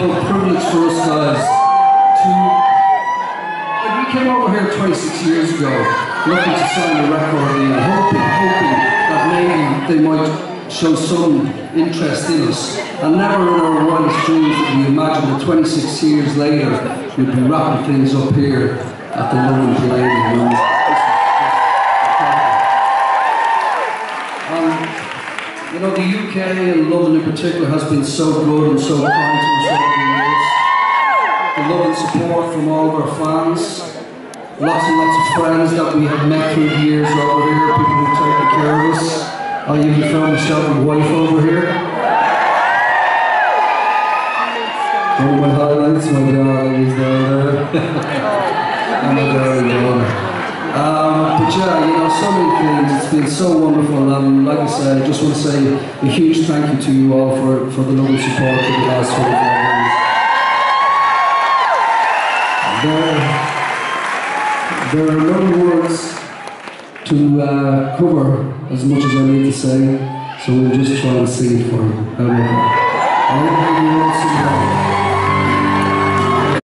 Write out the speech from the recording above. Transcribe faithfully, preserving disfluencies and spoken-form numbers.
unbelievable privilege for us guys to... Like, we came over here twenty-six years ago looking to sign a record deal, hoping, hoping that maybe they might show some interest in us. And never in our wildest dreams did we imagine that twenty-six years later we'd be wrapping things up here at the London Palladium. You know, the U K and London in particular has been so good and so kind to us over the years. The love and support from all of our fans. Lots and lots of friends that we have met through the years over here, people who've taken care of us. I even found myself a wife over here. One of my highlights, my darling is down there. And my darling daughter. Um, but yeah, you know, so many things, it's been so wonderful, and like I said, I just want to say a huge thank you to you all for, for the lovely support for the last twenty-five years. There, there are no words to uh, cover as much as I need to say, so we'll just try and sing it for you. I hope you all